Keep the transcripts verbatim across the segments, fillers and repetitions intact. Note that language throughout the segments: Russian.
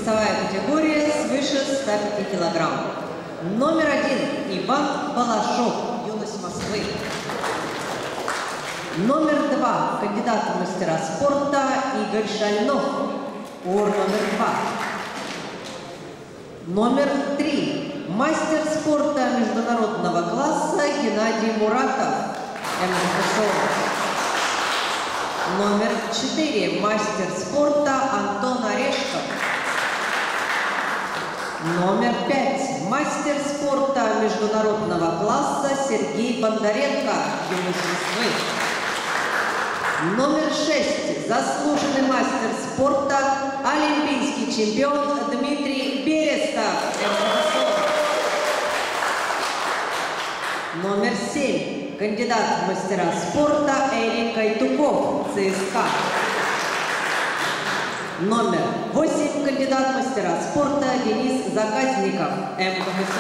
Весовая категория свыше ста пяти килограмм. Номер один Иван Балашов, юность Москвы. Номер два кандидат в мастера спорта Игорь Шальнов, ОР номер два. Номер три мастер спорта международного класса Геннадий Муратов, эм эф эс о. Номер четыре мастер спорта Антон Орешков. Номер пять мастер спорта международного класса Сергей Бондаренко, юность Москвы. Номер шесть заслуженный мастер спорта, олимпийский чемпион Дмитрий Берестов, эм эф эс о. Номер семь кандидат в мастера спорта Эрик Айтуков, цэ эс ка. Номер восемь кандидат в мастера спорта Денис Заказников, эм эф эс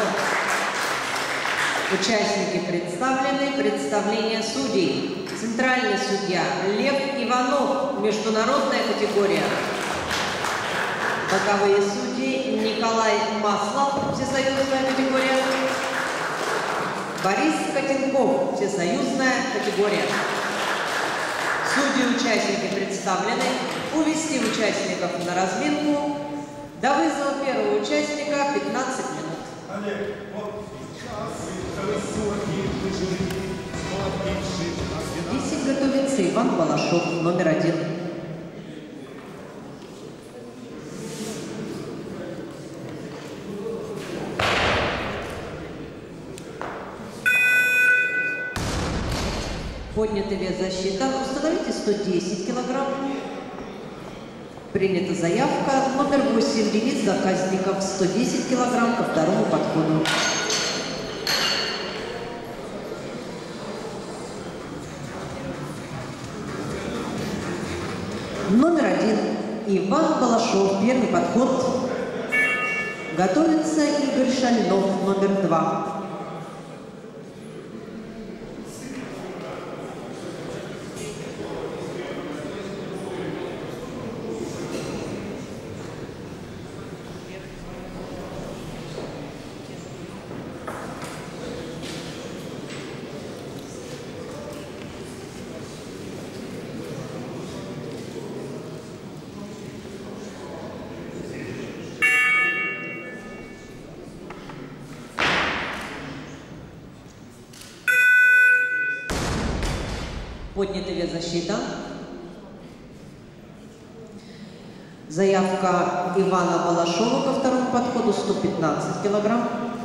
о. Участники представлены. Представление судей. Центральный судья Лев Иванов, международная категория. Боковые судьи Николай Маслов, всесоюзная категория. Борис Котенков, всесоюзная категория. Судьи-участники представлены. Увести участников на разминку. До вызова первого участника пятнадцать минут. Олег, вот Здесь готовится Иван Балашов, номер один. Поднятый вес защита. Установите сто десять килограмм. Принята заявка. Номер восемь Денис Заказников, сто десять килограмм ко второму подходу. Номер один Иван Балашов, первый подход. Готовится Игорь Шальнов, номер два. Поднятый вес защита. Заявка Ивана Балашова ко второму подходу сто пятнадцать килограмм.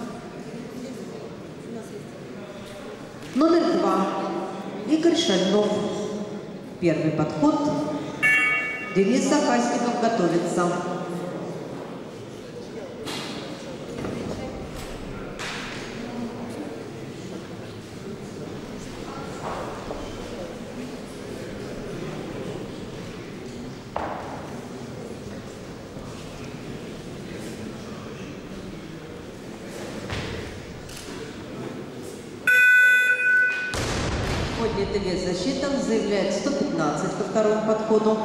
Номер два Игорь Шальнов. Первый подход. Денис Заказников готовится. Поднятый вес защита заявляет сто пятнадцать ко второму подходу.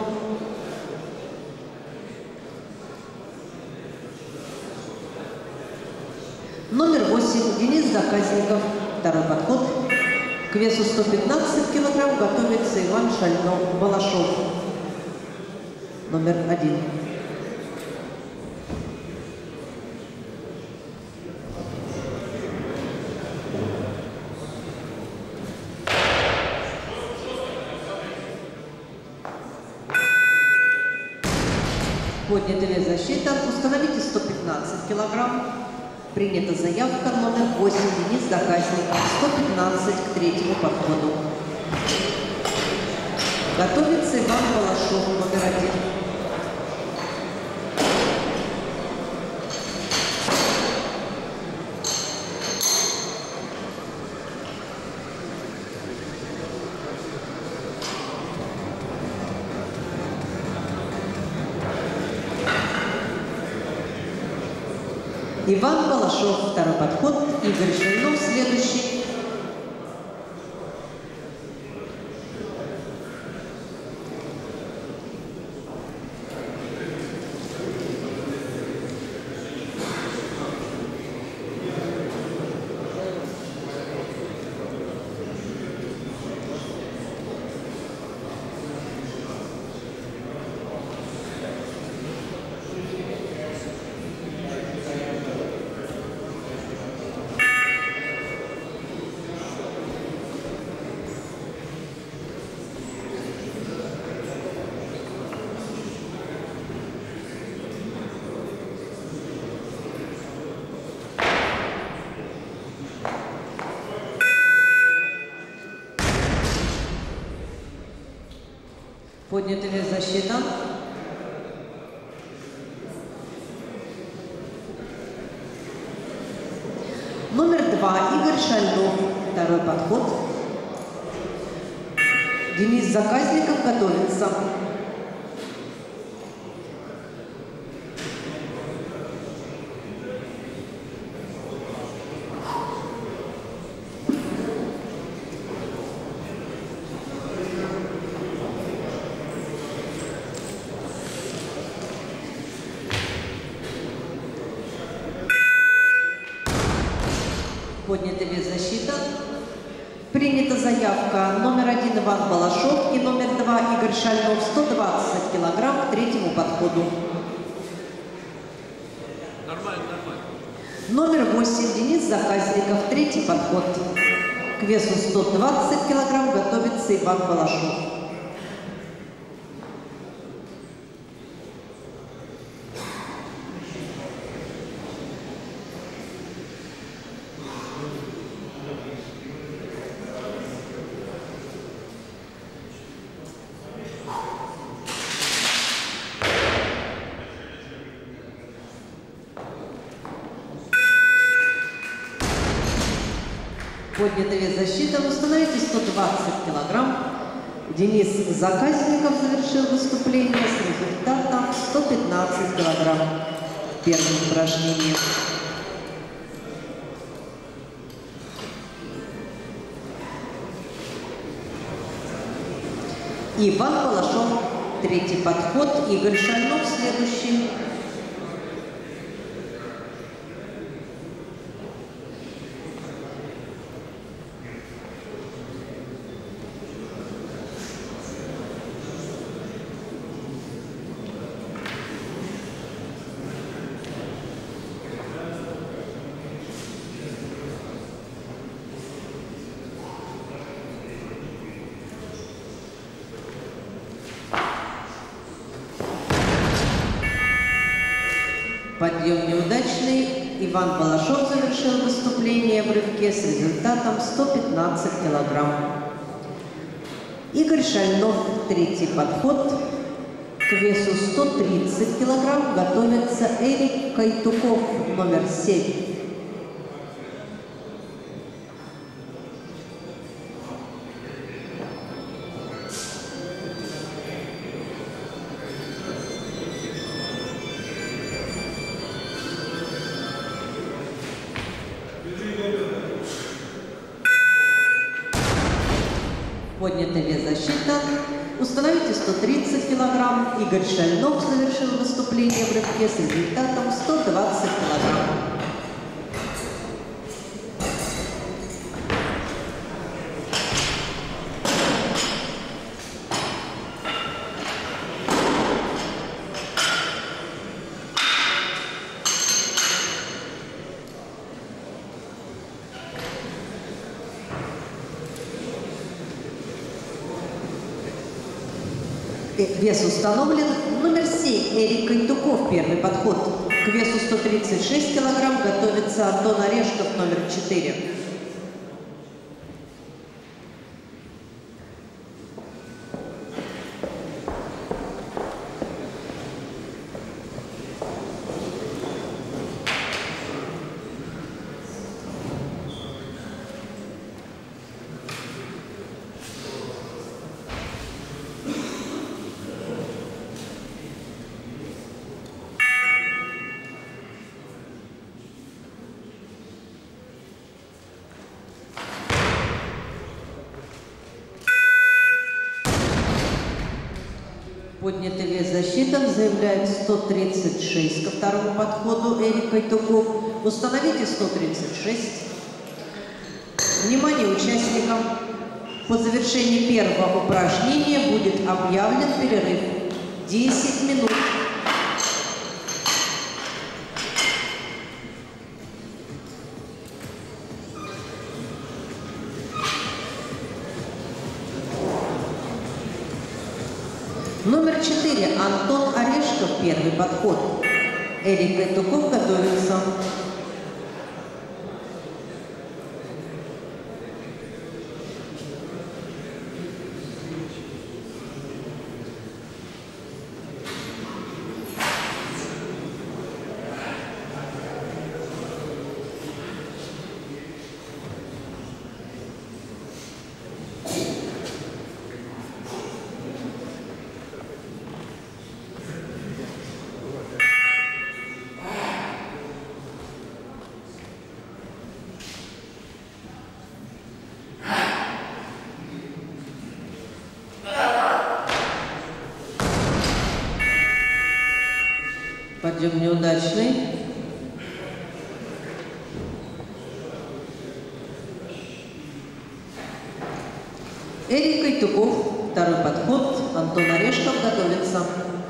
Номер восемь Денис Заказников, второй подход. К весу сто пятнадцать килограмм готовится Иван Шальнов Балашов, номер один. Поднятый вес защита. Установите сто пятнадцать килограмм. Принята заявка номер восемь Денис Заказников, сто пятнадцать к третьему подходу. Готовится Иван Балашов, номер один. Иван Балашов, второй подход. Игорь Шальнов, следующий. Поднятый вес засчитан. Номер два. Игорь Шальнов. Второй подход. Денис Заказников готовится. Поднятый вес засчитан. Принята заявка номер один Иван Балашов и номер два Игорь Шальнов, сто двадцать килограмм к третьему подходу. Нормально, нормально. Номер восемь Денис Заказников, третий подход. К весу сто двадцать килограмм готовится Иван Балашов. Поднятый вес засчитан. Установите сто двадцать килограмм. Денис Заказников завершил выступление с результатом сто пятнадцать килограмм в первом упражнении. Иван Балашов, третий подход. Игорь Шальнов, следующий. Подъем неудачный. Иван Балашов завершил выступление в рывке с результатом сто пятнадцать килограмм. Игорь Шальнов, третий подход. К весу сто тридцать килограмм готовится Эрик Кайтуков, номер семь. Поднятый вес засчитан. Установите сто тридцать килограмм. Игорь Шальнов завершил выступление в рывке с результатом сто двадцать килограмм. Вес установлен. Номер семь Эрик Кайтуков, первый подход. К весу сто тридцать шесть килограмм готовится Антон Орешков, номер четыре. Поднятый вес засчитан. Заявляет сто тридцать шесть ко второму подходу Эрик Кайтуков. Установите сто тридцать шесть. Внимание участникам! По завершении первого упражнения будет объявлен перерыв. десять минут. Номер четыре Антон Орешков, первый подход. Эрик Кайтуков готовится. Подъем неудачный. Эрик Кайтуков, второй подход. Антон Орешков готовится.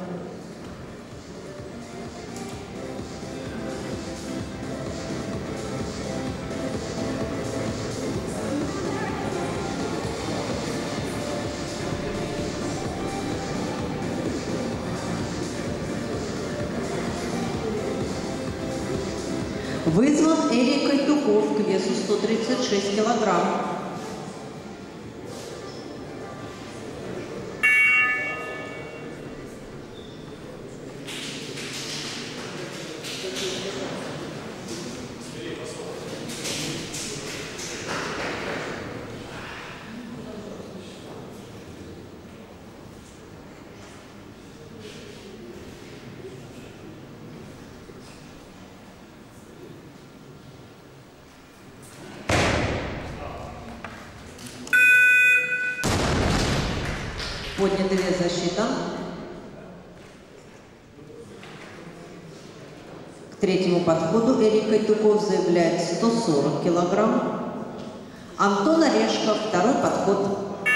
Вызван Эрик Кайтуков к весу сто тридцать шесть килограмм. Поднятый вес защита. К третьему подходу Эрик Кайтуков заявляет сто сорок килограмм. Антон Орешков, второй подход.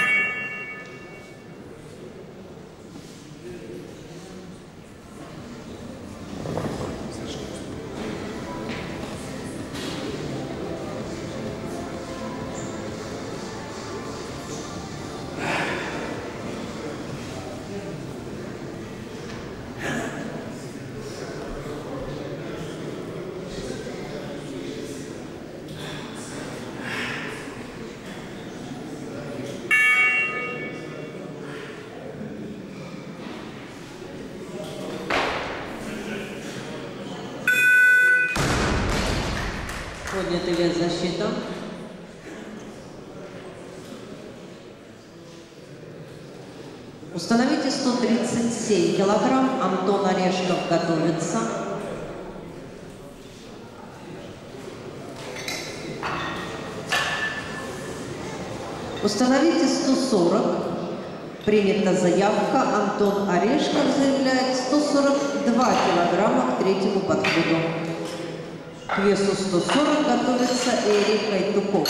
Поднятый вес защита. Установите сто тридцать семь килограмм. Антон Орешков готовится. Установите сто сорок. Принята заявка. Антон Орешков заявляет сто сорок два килограмма к третьему подходу. К весу сто сорок готовится Эрик Кайтуков.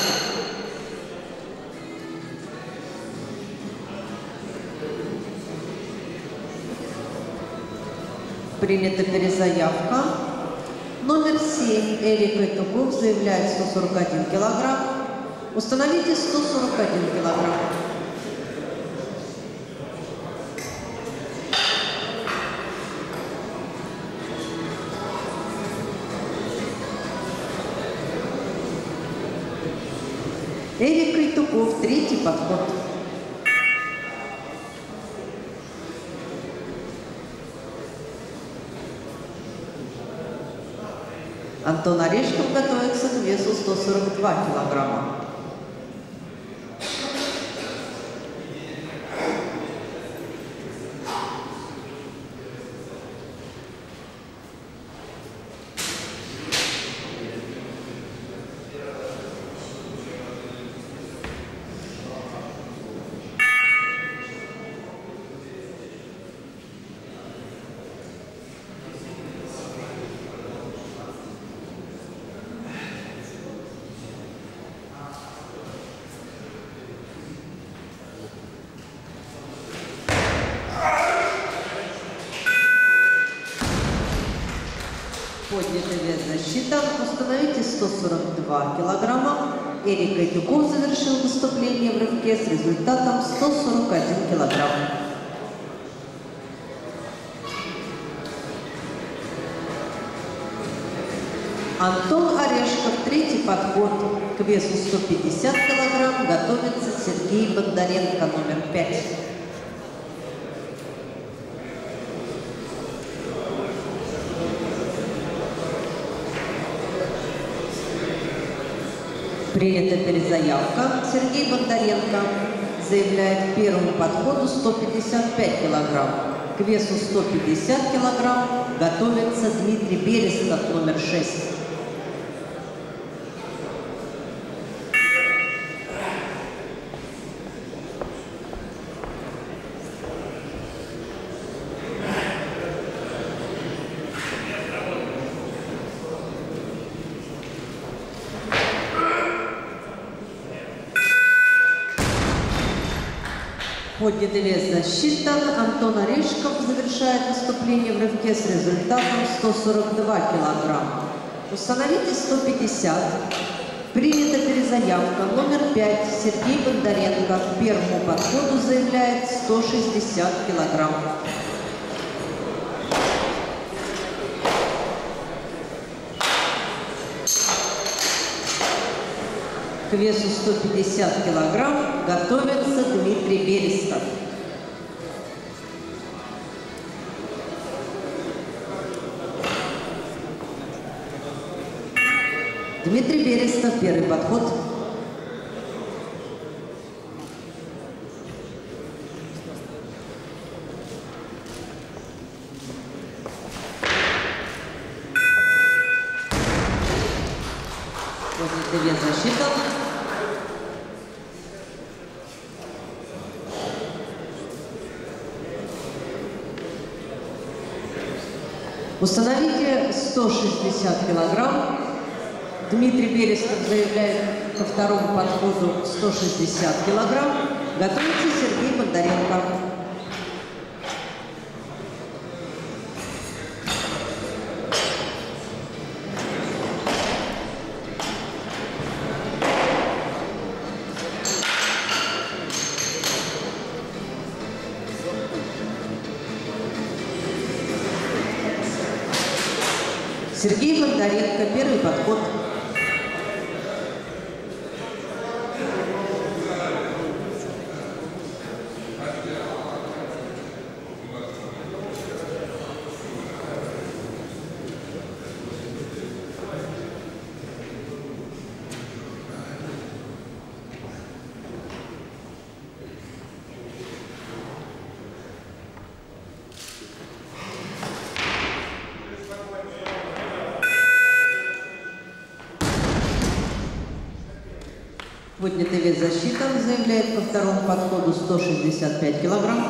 Принята перезаявка. Номер семь Эрик Кайтуков заявляет сто сорок один килограмм. Установите сто сорок один килограмм. Эрик Кайтуков, третий подход. Антон Орешков готовится к весу сто сорок два килограмма. Поднятый вес защита. Установите сто сорок два килограмма. Эрик Кайтуков завершил выступление в рывке с результатом сто сорок один килограмм. Антон Орешков, третий подход. К весу сто пятьдесят килограмм готовится Сергей Бондаренко, номер пять. Принята перезаявка. Сергей Бондаренко заявляет к первому подходу сто пятьдесят пять килограмм. К весу сто пятьдесят килограмм готовится Дмитрий Берестов, номер шесть. Поднятый вес засчитан. Антон Орешков завершает выступление в рывке с результатом сто сорок два килограмма. Установите сто пятьдесят. Принята перезаявка номер пять. Сергей Бондаренко к первому подходу заявляет сто шестьдесят килограмм. К весу сто пятьдесят килограмм готовится Дмитрий Берестов. Дмитрий Берестов, первый подход. Поднятый вес засчитан. Установите сто шестьдесят килограмм. Дмитрий Берестов заявляет ко второму подходу сто шестьдесят килограмм. Готовится Сергей Бондаренко. Сергей Бондаренко, первый подход. Поднятый вес засчитан, заявляет по второму подходу сто шестьдесят пять килограмм.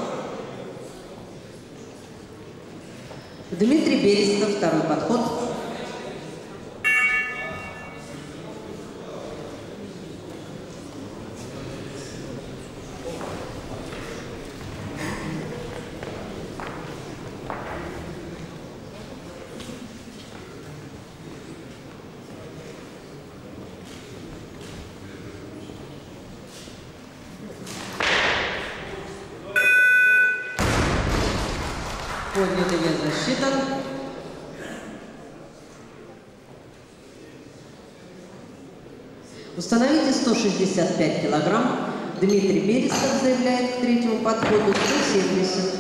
Дмитрий Берестов, второй подход. Поднятый вес засчитан. Установите сто шестьдесят пять килограмм. Дмитрий Берестов заявляет к третьему подходу сто семьдесят.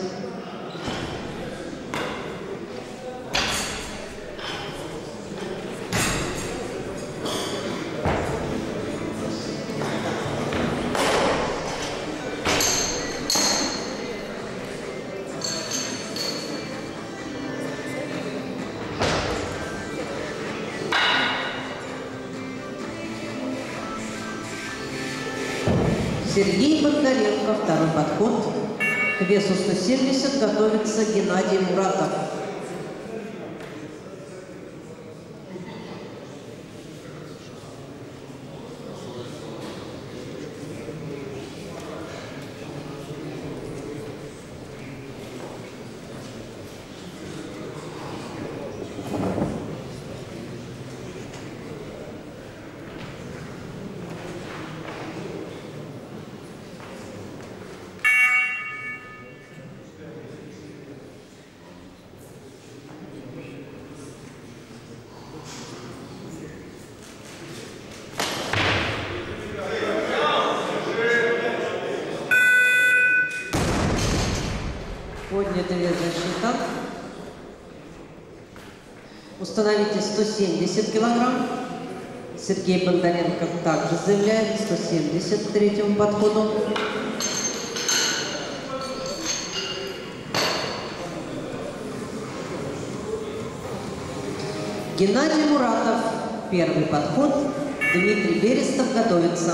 Сергей Бондаренко, второй подход. К весу сто семьдесят готовится Геннадий Муратов. Поднятый вес засчитан. Установите сто семьдесят килограмм. Сергей Бондаренко также заявляет сто семьдесят к третьему подходу. Геннадий Муратов, первый подход. Дмитрий Берестов готовится.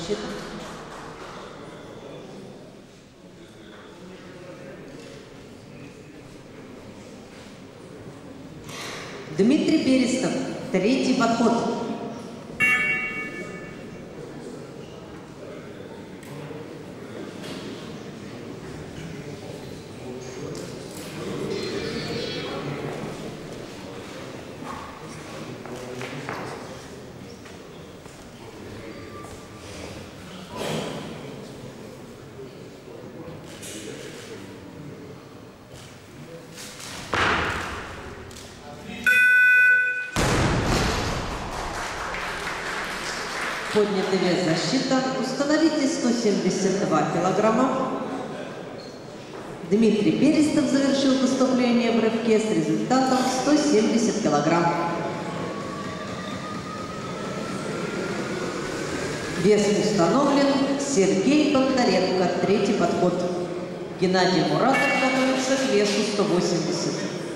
защита. Дмитрий Берестов, третий подход. Поднятый вес защита. Установите сто семьдесят два килограмма. Дмитрий Берестов завершил выступление в рывке с результатом сто семьдесят килограмм. Вес установлен. Сергей Бондаренко, третий подход. Геннадий Муратов готовится к весу сто восемьдесят.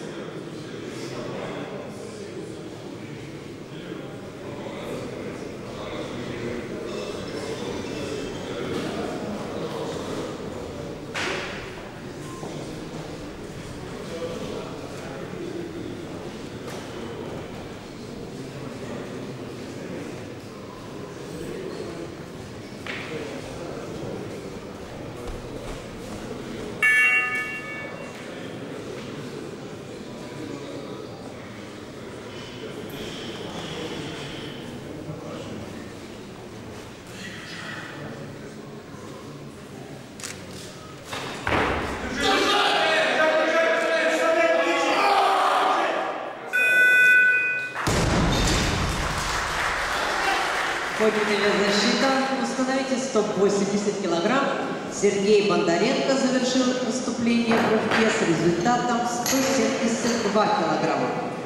Поднятый вес защита. Установите сто восемьдесят килограмм. Сергей Бондаренко завершил выступление в рывке с результатом сто семьдесят два килограмма.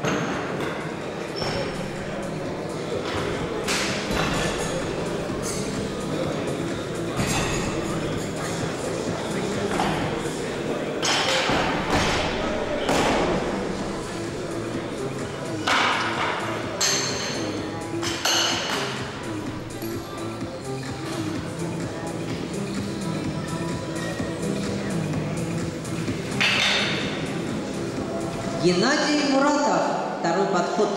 Геннадий Муратов, второй подход.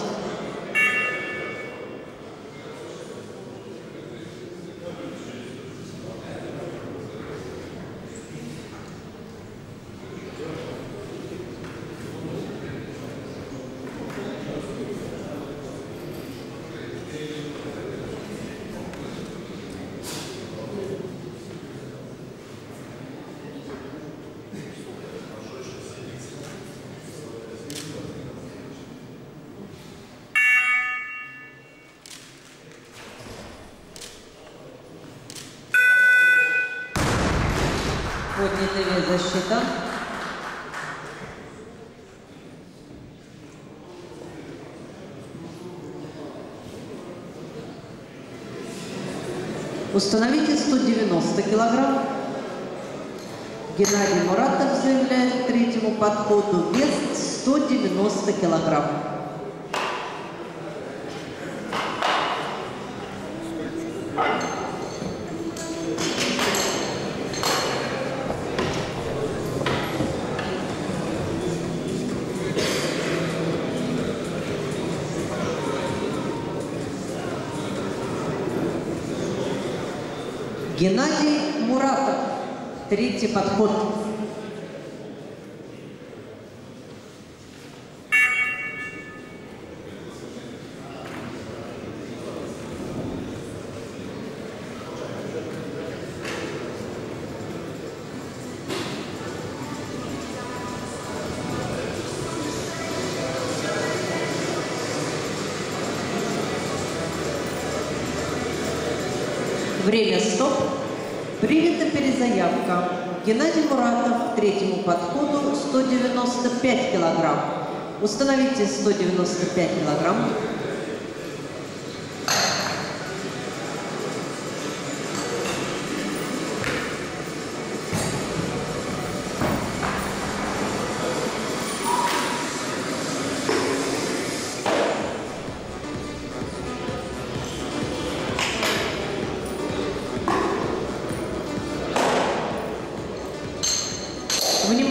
Поднятый вес защита. Установите сто девяносто килограмм. Геннадий Муратов заявляет к третьему подходу вес сто девяносто килограмм. Геннадий Муратов, третий подход. Время стоп. Принята перезаявка. Геннадий Муратов к третьему подходу сто девяносто пять килограмм. Установите сто девяносто пять килограмм.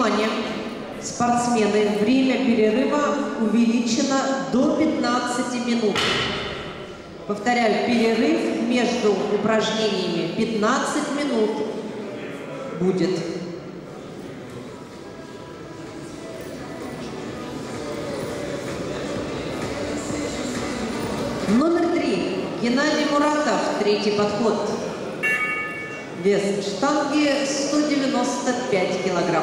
Внимание! Спортсмены, время перерыва увеличено до пятнадцати минут. Повторяю, перерыв между упражнениями пятнадцать минут будет. Номер три. Геннадий Муратов. Третий подход. Вес штанги сто девяносто пять килограмм.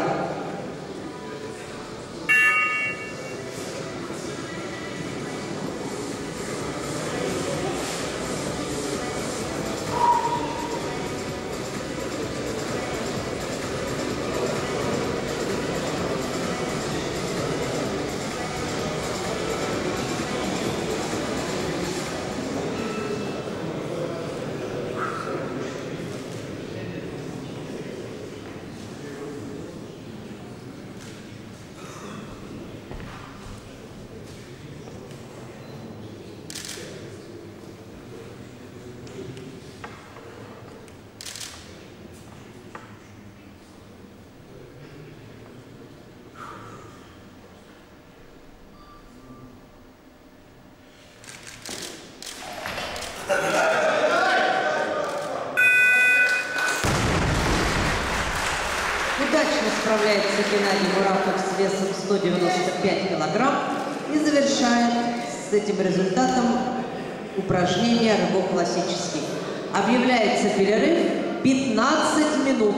Удачно справляется Геннадий Муратов с весом сто девяносто пять килограмм и завершает с этим результатом упражнение рывок классический. Объявляется перерыв пятнадцать минут.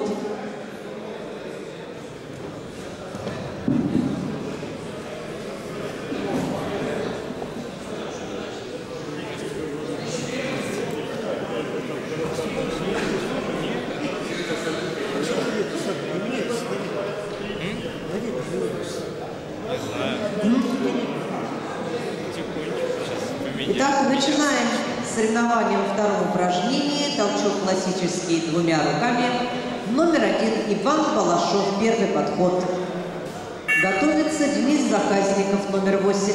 Итак, начинаем соревнование во втором упражнении. Толчок классический двумя руками. Номер один Иван Балашов. Первый подход. Готовится Денис Заказников. Номер восемь.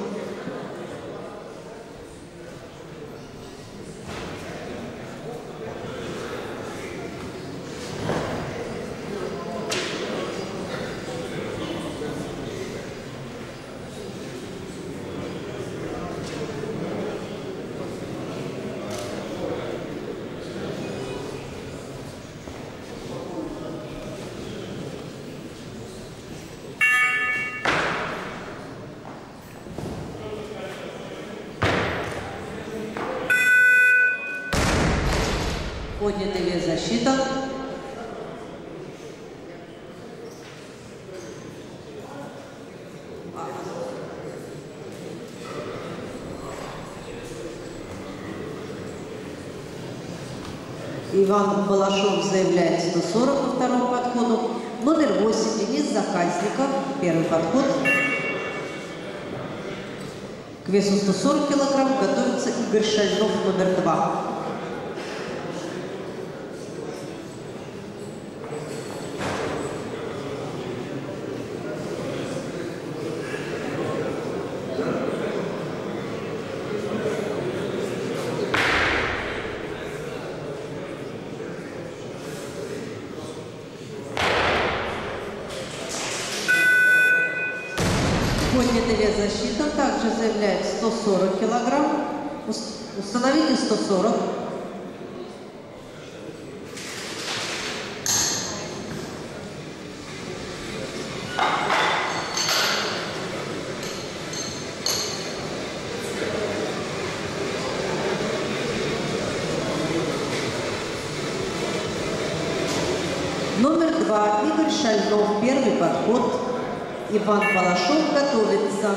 Поднятый вес защита. Иван Балашов заявляет сто сорок по второму подходу. Номер восемь Денис Заказников. Первый подход. К весу сто сорок килограмм готовится Игорь Шальнов. Номер два. Поднятый вес защиты также заявляет сто сорок килограмм. Установите сто сорок. Номер два Игорь Шальнов. Первый подход. Иван Балашов готовится.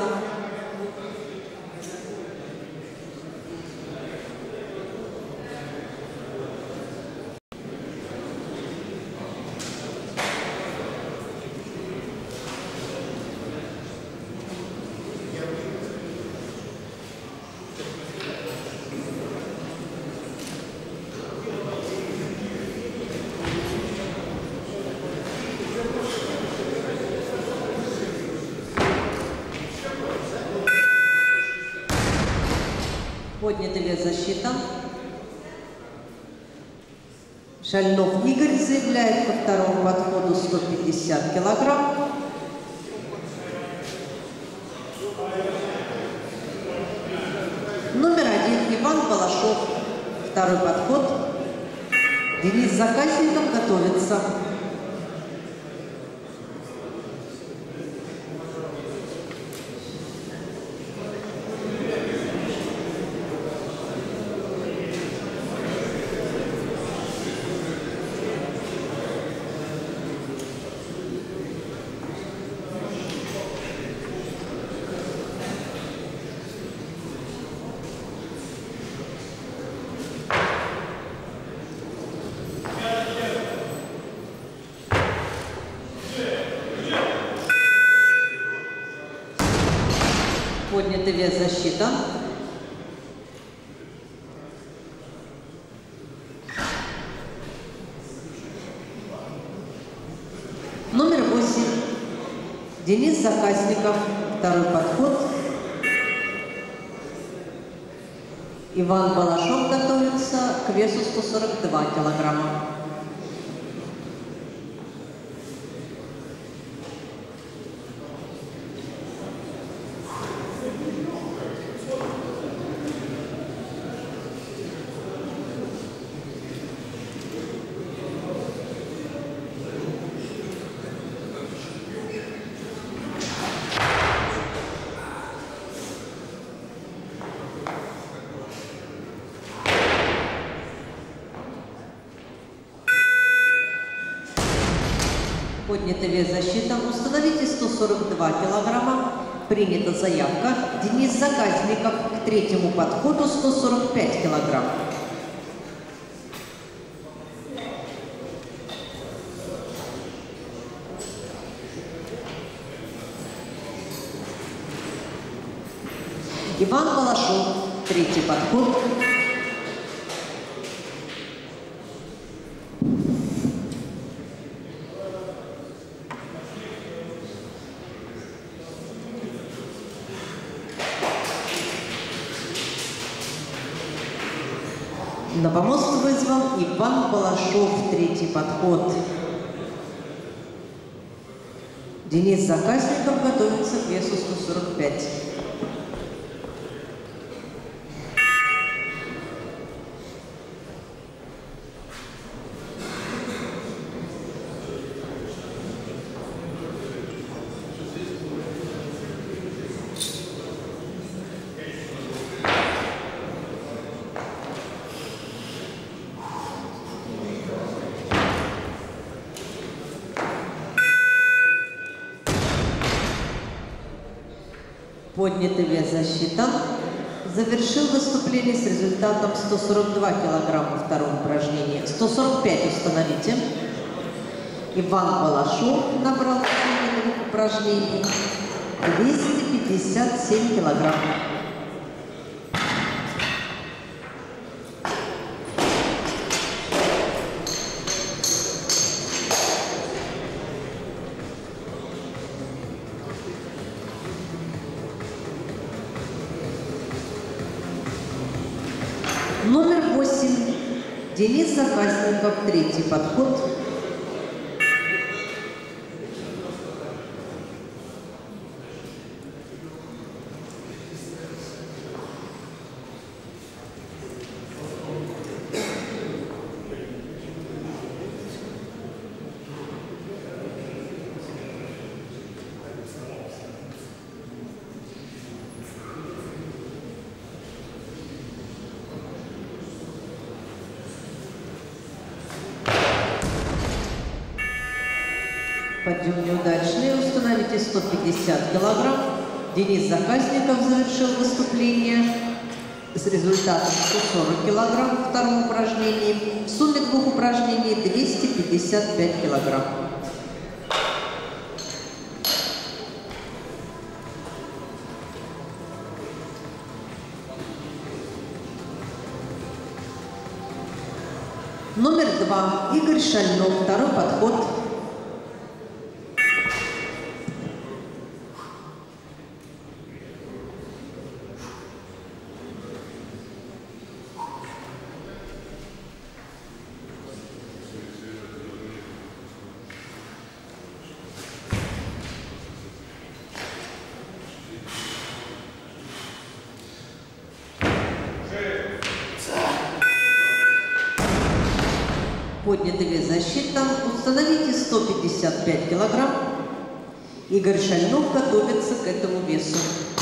Поднятый вес защита. Шальнов Игорь заявляет по второму подходу сто пятьдесят килограмм. Номер один Иван Балашов. Второй подход. Денис Заказников готовится. Поднятый вес, защита. Номер восемь. Денис Заказников. Второй подход. Иван Балашов готовится к весу сто сорок два килограмма. Поднятый вес, защита. Установите сто сорок два килограмма. Принята заявка. Денис Заказников к третьему подходу сто сорок пять килограмм. Иван Балашов. Третий подход. На помост вызвал Иван Балашов, третий подход. Денис Заказников готовится к весу сто сорок пять. Поднятый вес, засчитан. Завершил выступление с результатом сто сорок два килограмма второго упражнения. сто сорок пять установите. Иван Балашов набрал в течение двух упражнений двести пятьдесят семь килограмм. Номер восемь. Денис Заказников, третий подход. Подъем неудачный. Установите сто пятьдесят килограмм. Денис Заказников завершил выступление с результатом сто сорок килограмм в втором упражнении. В сумме двух упражнений двести пятьдесят пять килограмм. Номер два. Игорь Шальнов. Второй подход. Поднятый вес защита. Установите сто пятьдесят пять килограмм. Игорь Шальнов готовится к этому весу.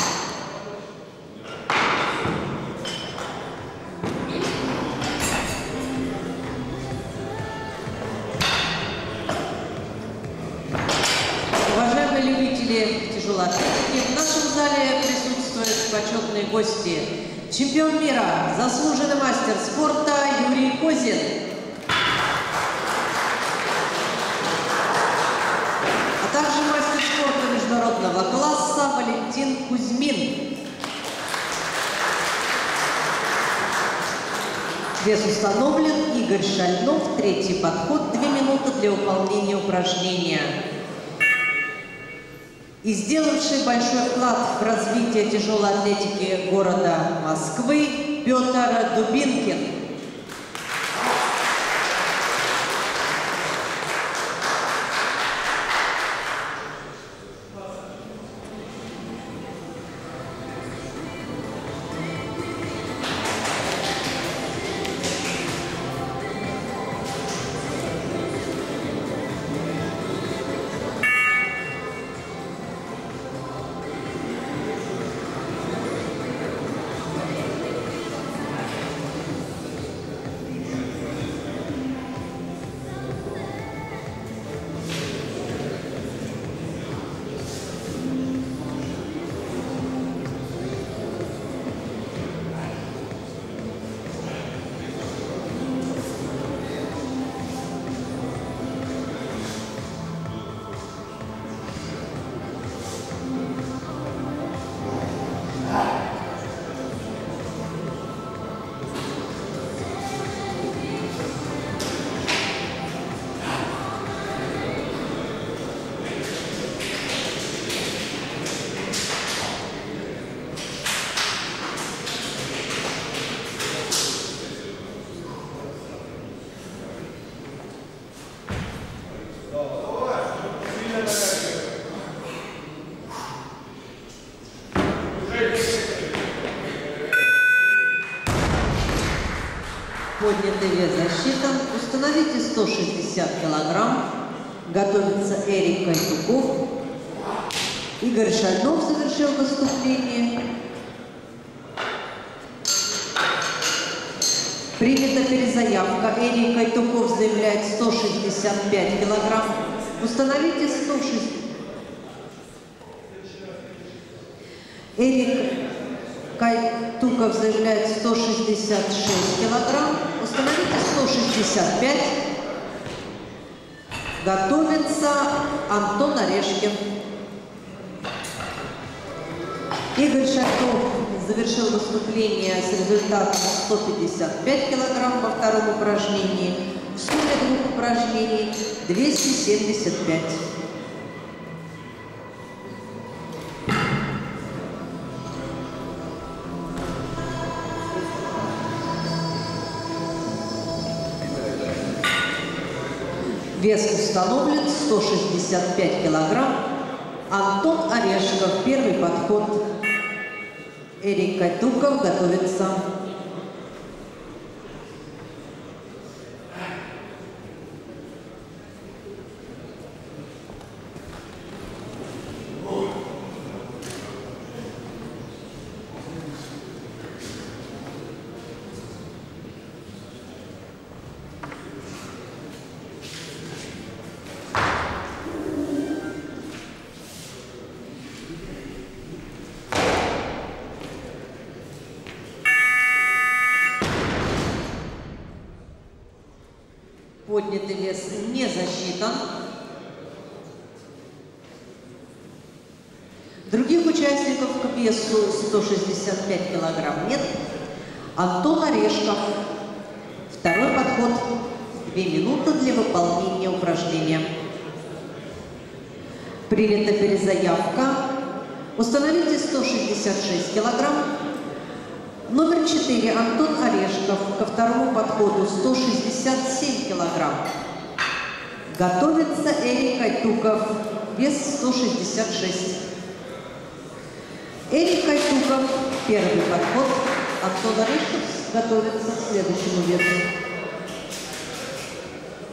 Уважаемые любители тяжелой атлетики, в нашем зале присутствуют почетные гости. Чемпион мира, заслуженный мастер спорта Юрий Козин. А также мастер спорта международного класса Валентин Кузьмин. Вес установлен. Игорь Шальнов. Третий подход. Две минуты для выполнения упражнения. И сделавший большой вклад в развитие тяжелой атлетики города Москвы Петр Дубинкин. Поднятый вес засчитан. Установите сто шестьдесят килограмм. Готовится Эрик Кайтуков. Игорь Шальнов завершил выступление. Принята перезаявка. Эрик Кайтуков заявляет сто шестьдесят пять килограмм. Установите сто шестьдесят. Эрик Кайтуков заявляет сто шестьдесят шесть килограмм. Установите сто шестьдесят пять. Готовится Антон Орешкин. Игорь Шальнов завершил выступление с результатом сто пятьдесят пять килограмм во втором упражнении. В сумме двух упражнений двести семьдесят пять. Вес установлен сто шестьдесят пять килограмм. Антон Орешков. Первый подход. Эрик Кайтуков готовится. Поднятый вес не засчитан. Других участников к весу сто шестьдесят пять килограмм нет. Антон Орешков. Второй подход. Две минуты для выполнения упражнения. Принята перезаявка. Установите сто шестьдесят шесть килограмм. Номер четыре. Антон Орешков. Ко второму подходу сто шестьдесят семь килограмм. Готовится Эрик Кайтуков. Вес сто шестьдесят шесть. Эрик Кайтуков. Первый подход. Антон Орешков готовится к следующему весу.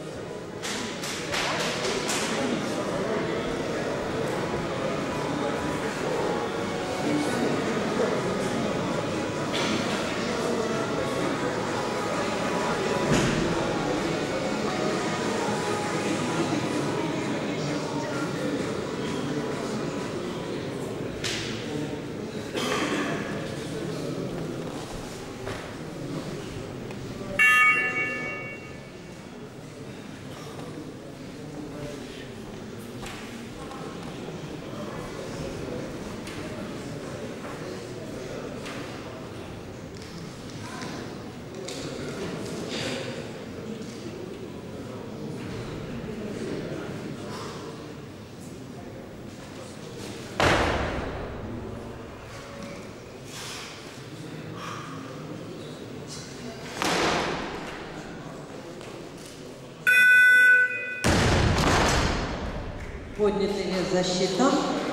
Поднятый вес защита.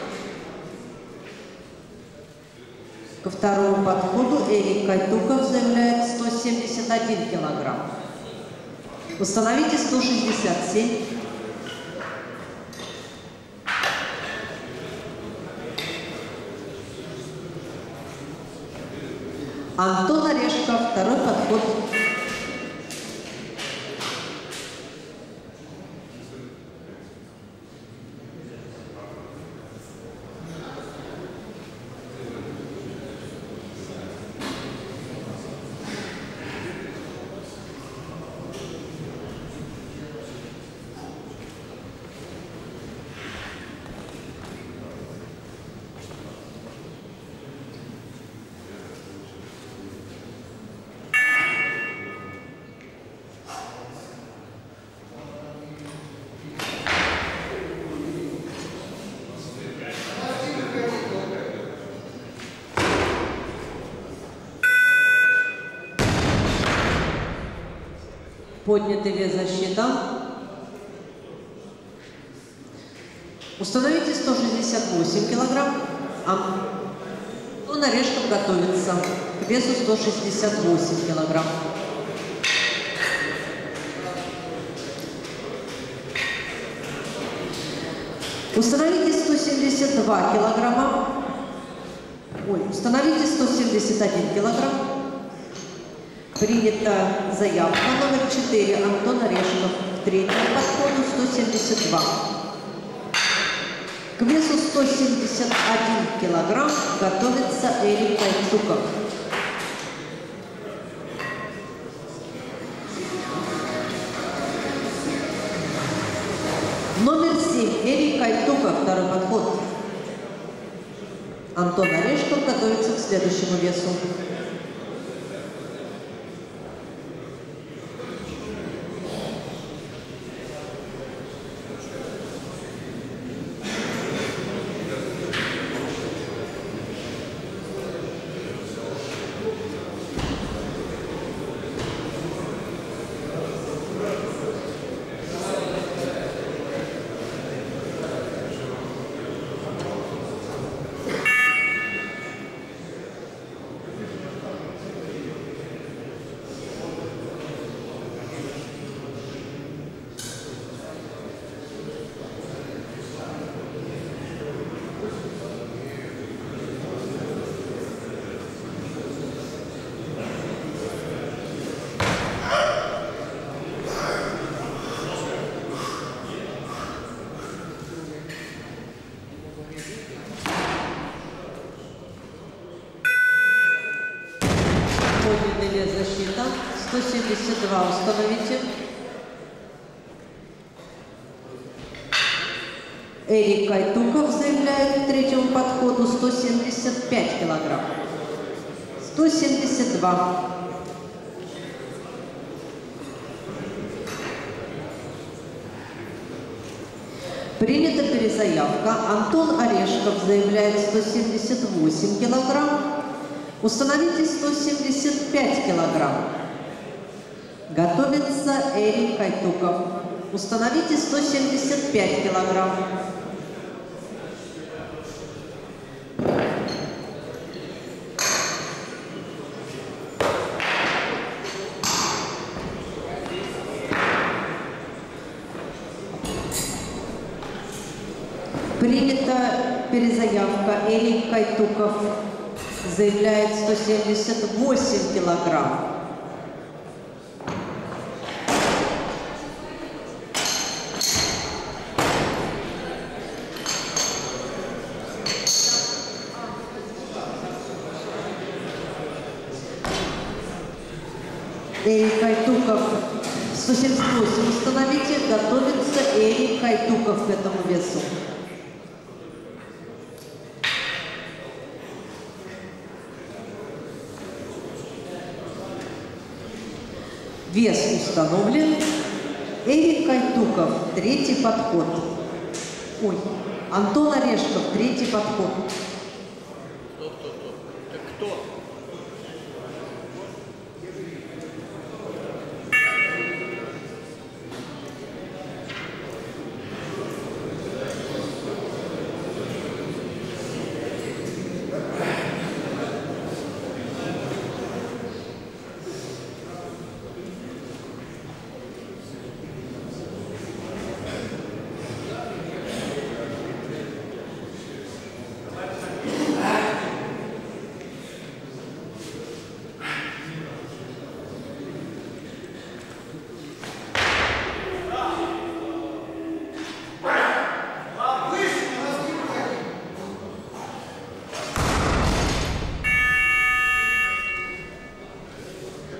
Ко второму подходу Эрик Кайтуков заявляет сто семьдесят один килограмм. Установите сто шестьдесят семь. Антон Орешков, второй подход. Поднятый вес защита. Установите сто шестьдесят восемь килограмм. Антон Орешков готовится к весу сто шестьдесят восемь килограмм. Установите сто семьдесят два килограмма. Ой, установите сто семьдесят один килограмм. Принята заявка номер четыре. Антон Орешков к третьему подходу сто семьдесят два. К весу сто семьдесят один килограмм готовится Эрик Кайтуков. Номер семь. Эрик Кайтуков, второй подход. Антон Орешков готовится к следующему весу. Поднятый вес защита. сто семьдесят два установите. Эрик Кайтуков заявляет к третьему подходу сто семьдесят пять килограмм. сто семьдесят два. Принята перезаявка. Антон Орешков заявляет сто семьдесят восемь килограмм. Установите сто семьдесят пять килограмм. Готовится Эрик Кайтуков. Установите сто семьдесят пять килограмм. Принята перезаявка. Эрик Кайтуков заявляет сто семьдесят восемь килограмм. Эрик Кайтуков сто семьдесят восемь установите. Готовится Эрик Кайтуков к этому весу. Вес установлен. Эрик Кайтуков, третий подход. Ой, Антон Орешков, третий подход. Кто, кто, кто? Так кто?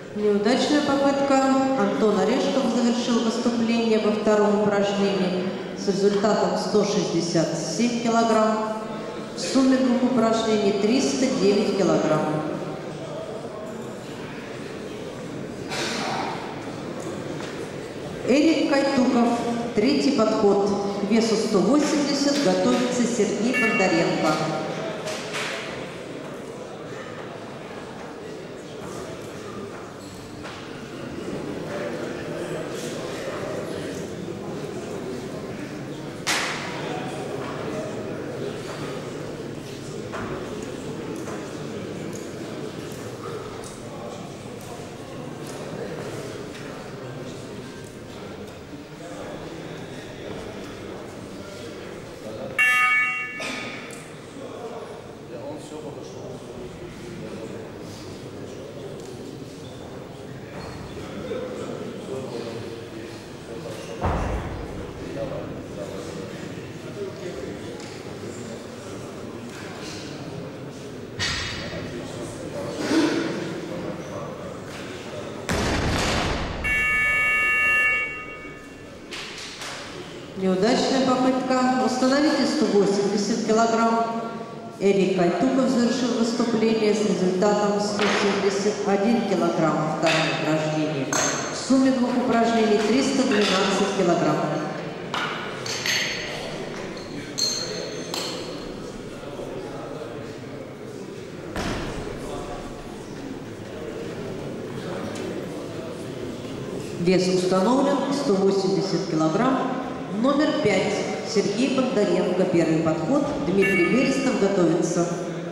Неудачная попытка. Антон Орешков завершил выступление во втором упражнении с результатом сто шестьдесят семь килограмм. В сумме двух упражнений триста девять килограмм. Эрик Кайтуков, третий подход. К весу сто восемьдесят готовится Сергей Бондаренко. Неудачная попытка. Установите сто восемьдесят килограмм. Эрик Кайтуков завершил выступление с результатом сто семьдесят один килограмм в втором упражнении. В сумме двух упражнений триста двенадцать килограмм. Вес установлен сто восемьдесят килограмм. Номер пять. Сергей Бондаренко. Первый подход. Дмитрий Берестов готовится.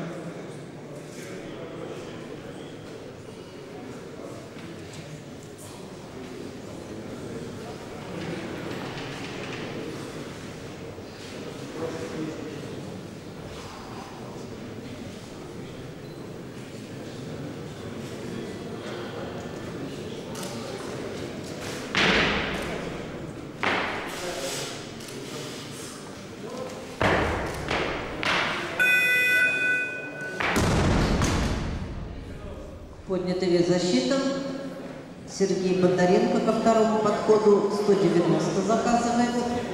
Поднятый вес засчитан. Сергей Бондаренко ко второму подходу сто девяносто заказывает.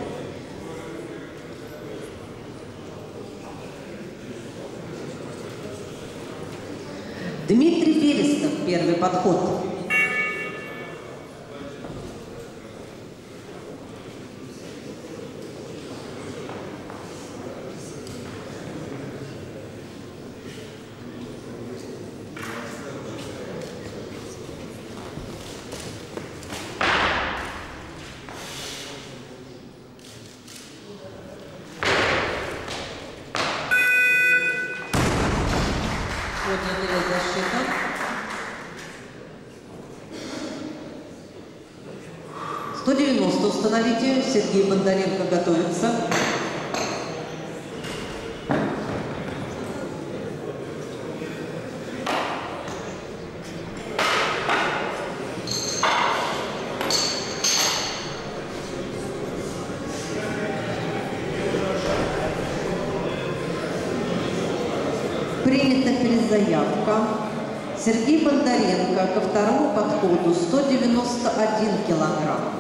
Дмитрий Берестов. Первый подход. сто девяносто установите. Сергей Бондаренко готовится. Принята перезаявка. Сергей Бондаренко ко второму подходу сто девяносто один килограмм.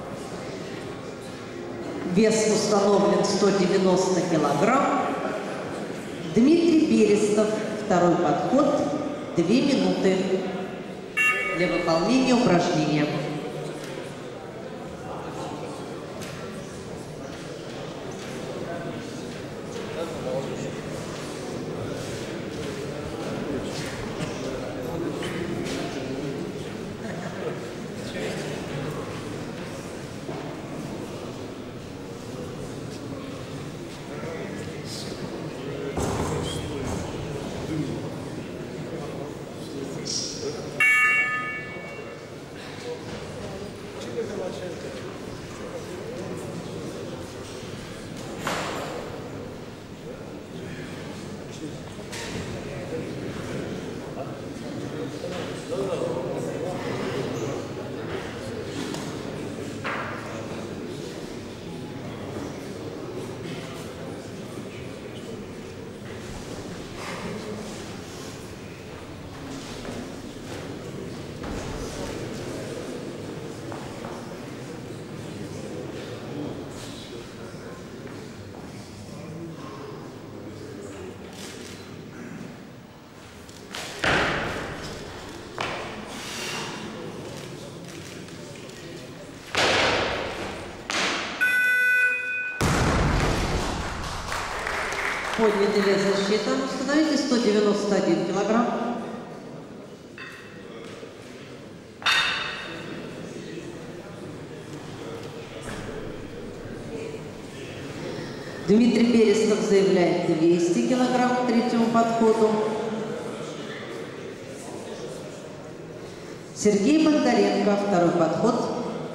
Вес установлен сто девяносто килограмм. Дмитрий Берестов. Второй подход. Две минуты для выполнения упражнения. Поднятый вес засчитан. Установите сто девяносто один килограмм. Дмитрий Берестов заявляет двести килограмм к третьему подходу. Сергей Бондаренко, второй подход.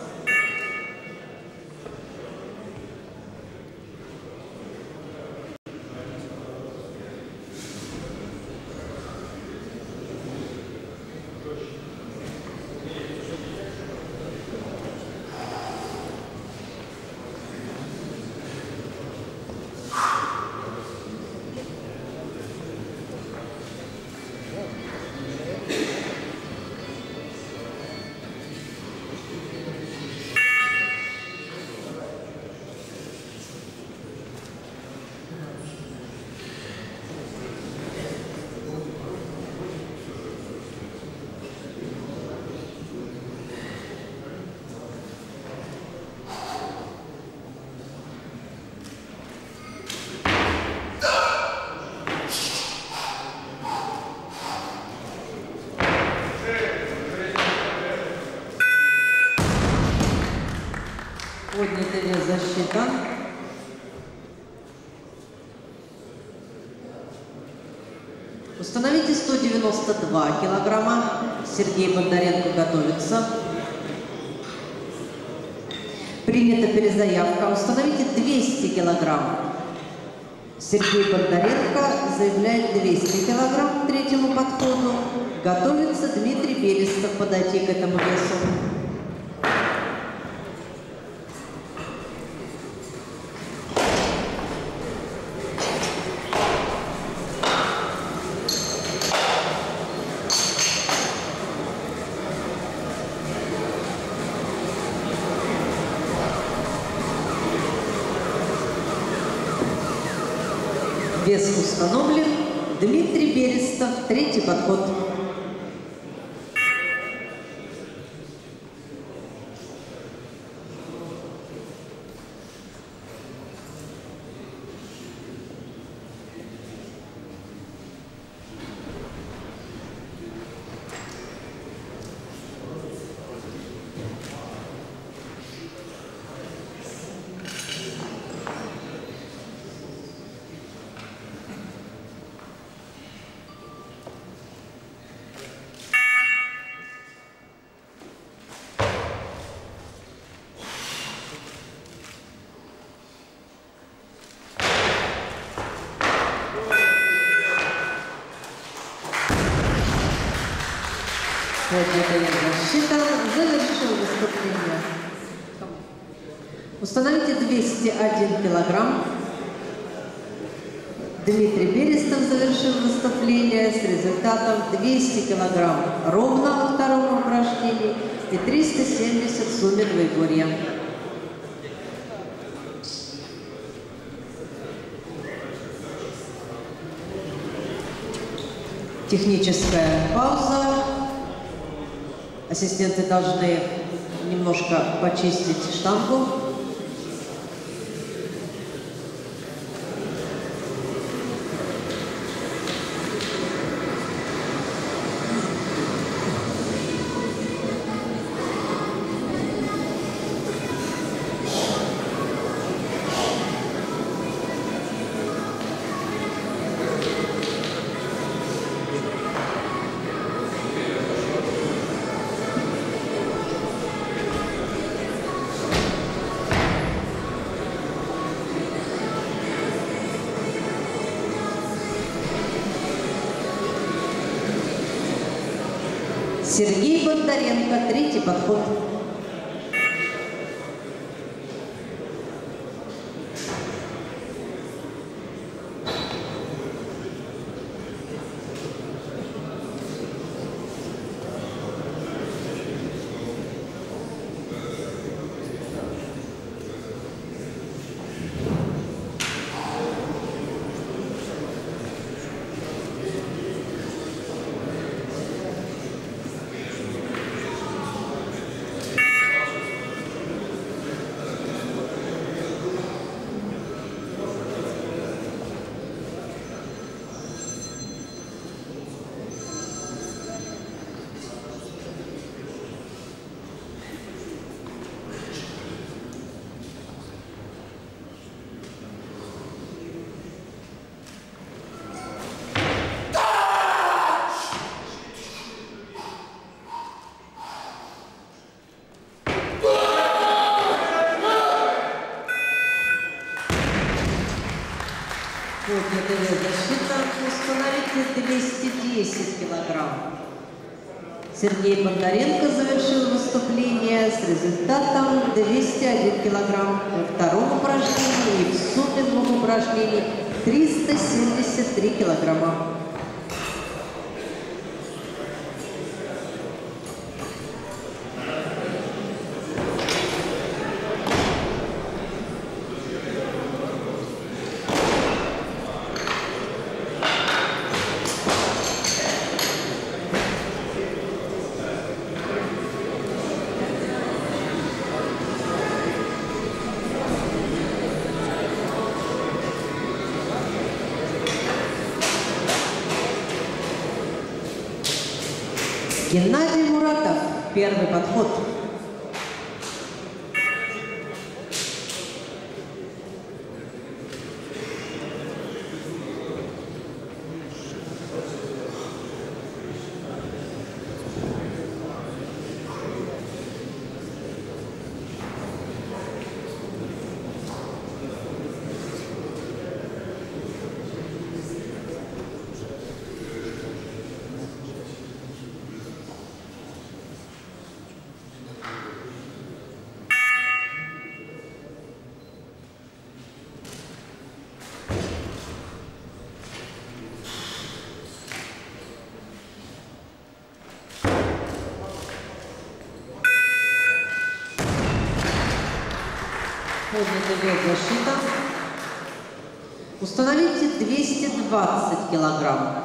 Поднятый вес засчитан. Установите сто девяносто два килограмма. Сергей Бондаренко готовится. Принята перезаявка. Установите двести килограмм. Сергей Бондаренко заявляет двести килограмм к третьему подходу. Готовится Дмитрий Берестов подойти к этому весу. Вес установлен. Дмитрий Берестов, третий подход. Поднятый засчитан. Завершил выступление. Установите двести один килограмм. Дмитрий Берестов завершил выступление с результатом двести килограмм ровно во втором упражнении и триста семьдесят в сумме двоеборья. Техническая пауза. Ассистенты должны немножко почистить штангу. Сергей Бондаренко, третий подход. двести десять килограмм. Сергей Бондаренко завершил выступление с результатом двести один килограмм во втором упражнении и в сумме двух упражнений триста семьдесят три килограмма. Геннадий Муратов, первый подход. Поднятый вес защита. Установите двести двадцать килограмм.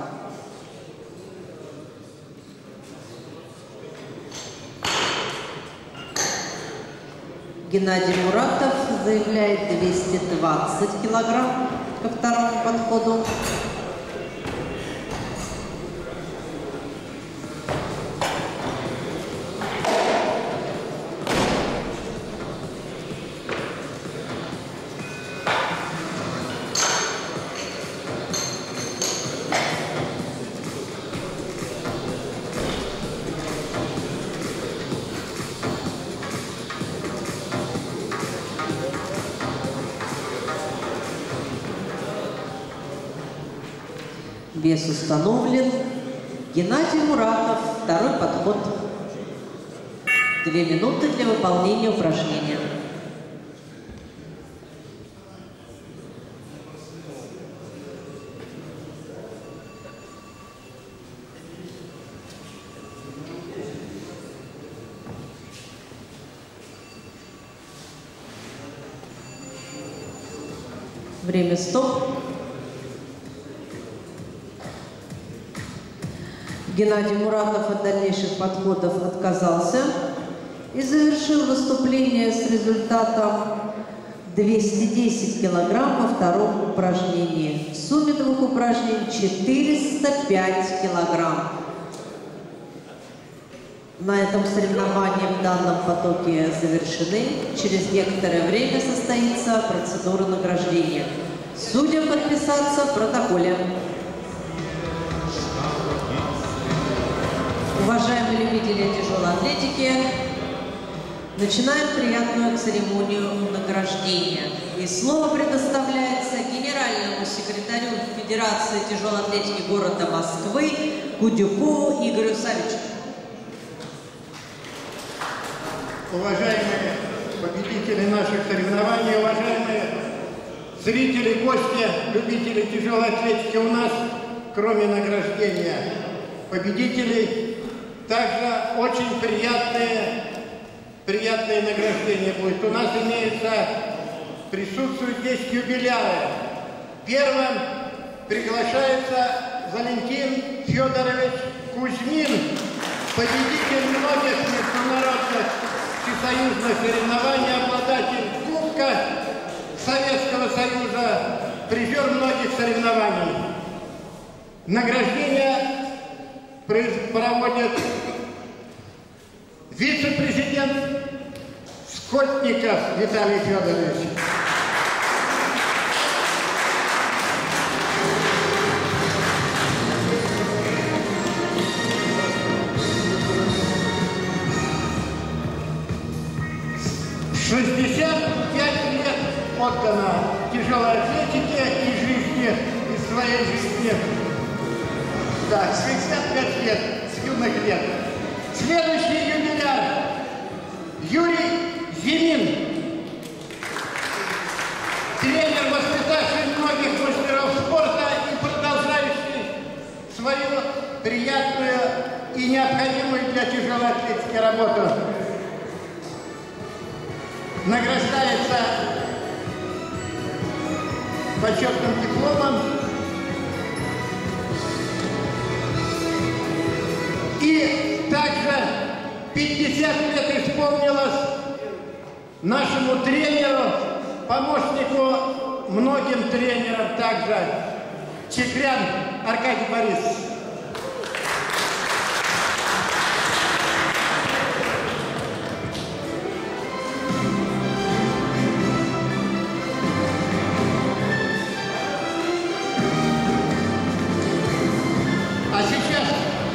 Геннадий Муратов заявляет двести двадцать килограмм ко второму подходу. Вес установлен. Геннадий Муратов, второй подход. Две минуты для выполнения упражнения. Время стоп. Геннадий Муратов от дальнейших подходов отказался и завершил выступление с результатом двести десять килограмм во втором упражнении. В сумме двух упражнений четыреста пять килограмм. На этом соревнования в данном потоке завершены. Через некоторое время состоится процедура награждения. Судьям подписаться в протоколе. Уважаемые любители тяжелой атлетики, начинаем приятную церемонию награждения. И слово предоставляется генеральному секретарю Федерации тяжелой атлетики города Москвы Кудюкову Игорю Савичу. Уважаемые победители наших соревнований, уважаемые зрители, гости, любители тяжелой атлетики, у нас, кроме награждения победителей, также очень приятные, приятные награждения будет. У нас имеется, присутствуют здесь юбиляры. Первым приглашается Валентин Федорович Кузьмин, победитель многих международных всесоюзных соревнований, обладатель Кубка Советского Союза, призер многих соревнований. Награждение проводит вице-президент Скотников Виталий Федорович. шестьдесят пять лет отдано тяжелой атлетике и жизни, и своей жизни. Так, с шестидесяти пяти лет, с юных лет. Следующий юбиляр. Юрий Зимин. Тренер, воспитавший многих мастеров спорта и продолжающий свою приятную и необходимую для тяжелой атлетики работу. Награждается почетным дипломом. И также пятьдесят лет исполнилось нашему тренеру, помощнику многим тренерам также, Чекрян Аркадий Борисович. А сейчас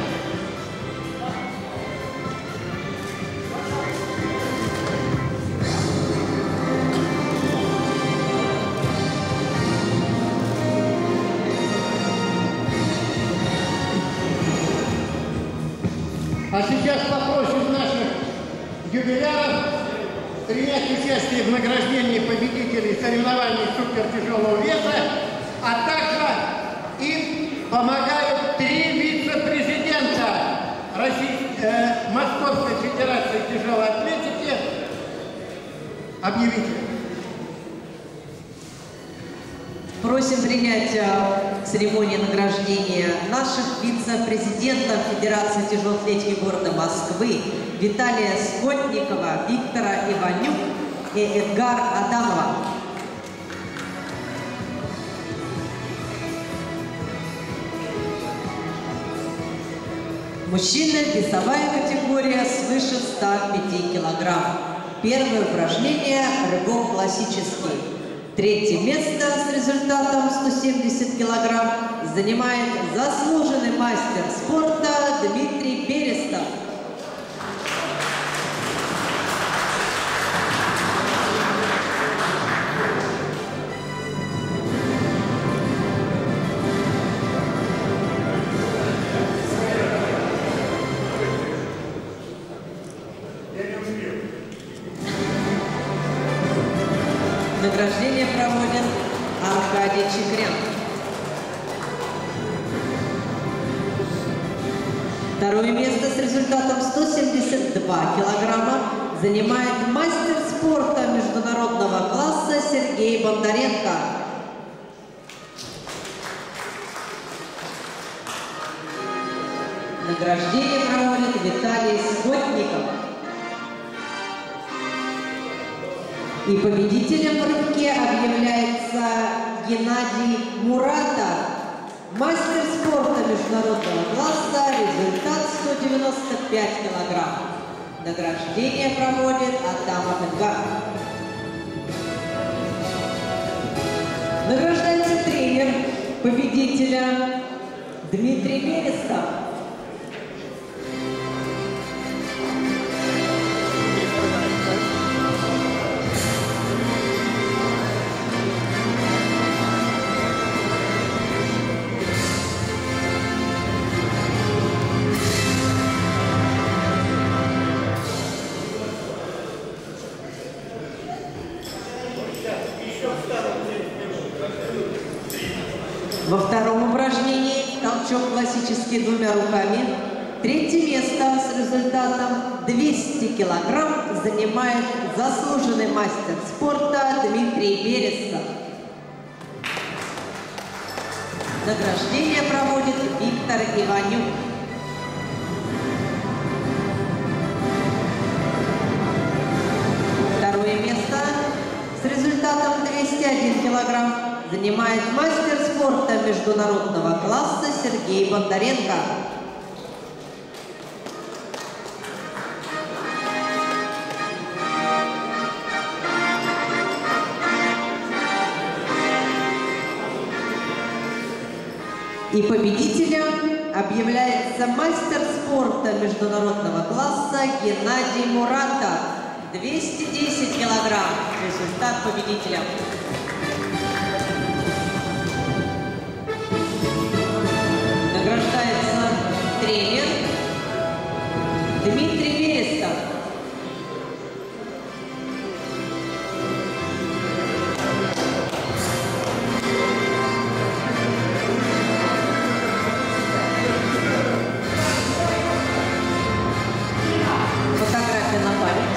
А сейчас попросим наших юбиляров принять участие в награждении победителей соревнований супертяжелого веса, а также им помогают три вице-президента России, э, Московской Федерации тяжелой атлетики. Объявите. Просим принять в церемонии награждения наших вице-президентов Федерации тяжелой атлетики города Москвы Виталия Скотникова, Виктора Иванюк и Эдгара Адамова. Мужчина, весовая категория свыше ста пяти килограмм. Первое упражнение – рывок классический. Третье место с результатом сто семьдесят килограмм занимает заслуженный мастер спорта Дмитрий Берестов. Награждение проводит Аркадий Чекрян. Второе место с результатом сто семьдесят два килограмма занимает мастер спорта международного класса Сергей Бондаренко. Награждение проводит Виталий Скотников. И победителем в рывке объявляется Геннадий Муратов, мастер спорта международного класса, результат сто девяносто пять килограмм. Награждение проводит Адамов Эдгар. Награждается тренер победителя Дмитрий Берестов. Во втором упражнении толчок классический двумя руками. Третье место с результатом двести килограмм занимает заслуженный мастер спорта Дмитрий Берестов. Награждение проводит Виктор Иванюк. Второе место с результатом двести один килограмм занимает мастер спорта международного класса Сергей Бондаренко. И победителем объявляется мастер спорта международного класса Геннадий Муратов. двести десять килограмм. Результат победителя. Награждается тренер Дмитрий Берестов. Фотография на память.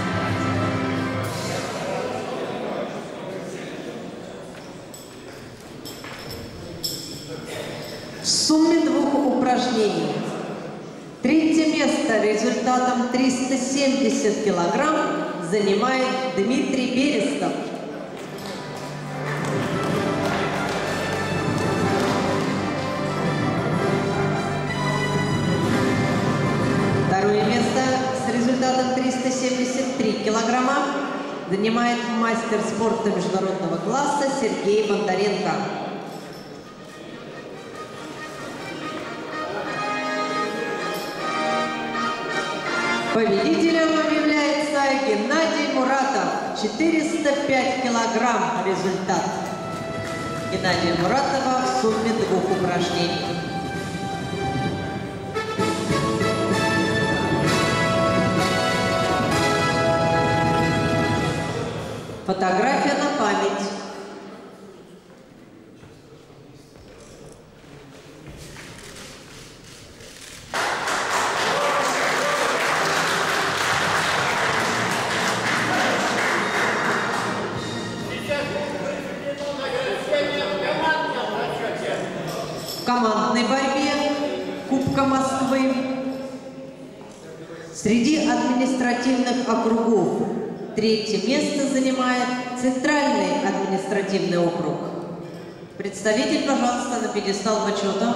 В сумме двух упражнений третье место результатом триста семьдесят килограмм занимает Дмитрий Берестов. Второе место с результатом триста семьдесят три килограмма занимает мастер спорта международного класса Сергей Бондаренко. Победителем объявляется Геннадий Муратов. четыреста пять килограмм результат Геннадия Муратова в сумме двух упражнений. Фотография на память. В командной борьбе Кубка Москвы среди административных округов третье место занимает Центральный административный округ. Представитель, пожалуйста, на пьедестал почета.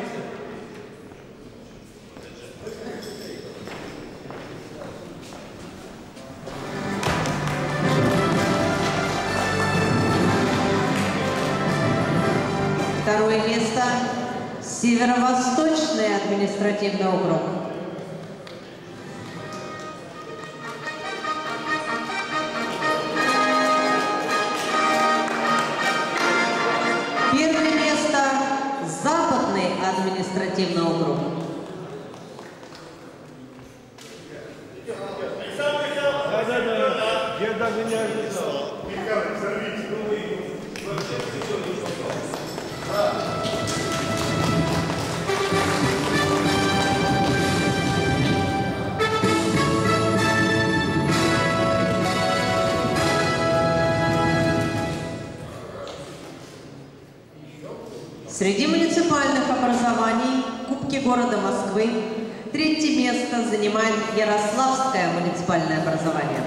Второе место – Северо-Восточный административный округ. Первое место – Западный административный округ. Да-да-да, я даже не ожидал. Среди муниципальных образований Кубки города Москвы третье место занимает Ярославское муниципальное образование.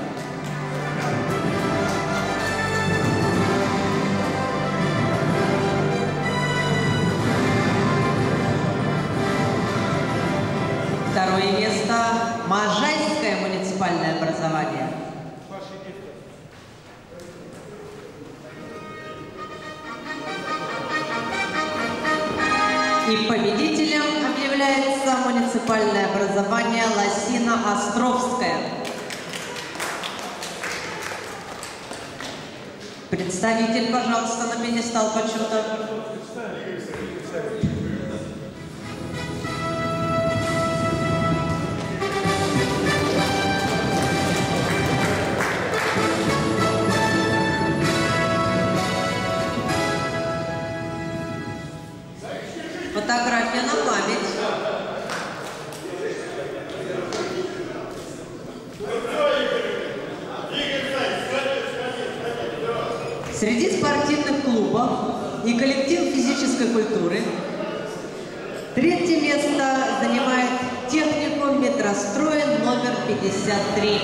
Второе место – Можайское муниципальное образование. И победителем объявляется муниципальное образование Лосино-Островское. Представитель, пожалуйста, на пьедестал почета. Фотография на память. Среди спортивных клубов и коллектив физической культуры третье место занимает техникум метростроя номер пятьдесят три.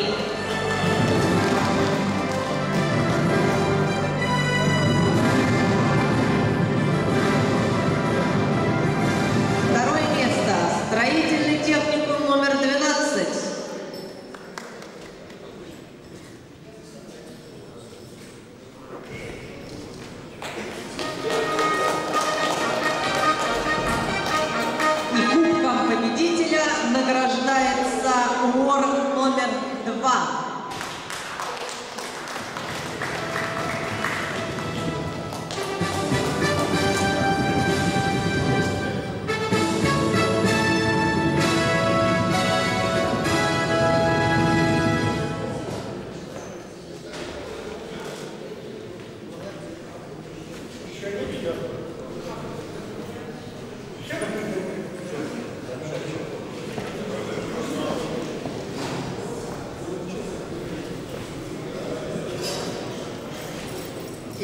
Строительный техникум номер двенадцать. И кубком победителя награждается УОР номер два.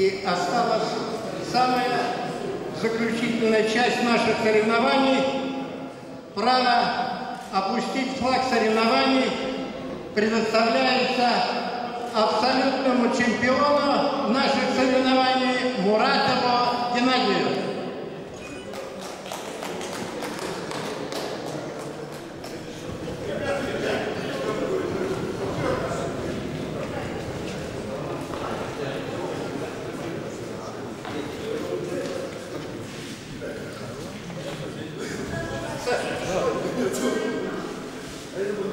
И осталась самая заключительная часть наших соревнований. Право опустить флаг соревнований предоставляется абсолютному чемпиону наших соревнований Муратову Геннадию. I